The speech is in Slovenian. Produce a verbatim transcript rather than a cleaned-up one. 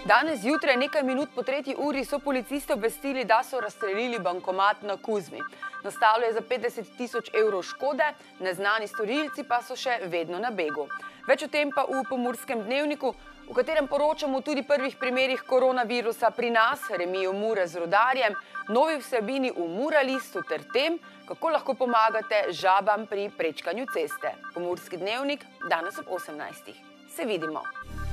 Danes zjutraj, nekaj minut po tretji uri, so policisti obvestili, da so razstrelili bankomat na Kuzmi. Nastalo je za petdeset tisoč evrov škode, neznani storilci pa so še vedno na begu. Več o tem pa v Pomurskem dnevniku, v katerem poročamo tudi prvih primerih koronavirusa pri nas, remiju Mure z Rudarjem, novi vsebini v Muralistu ter tem, kako lahko pomagate žabam pri prečkanju ceste. Pomurski dnevnik danes ob osemnajstih. Se vidimo!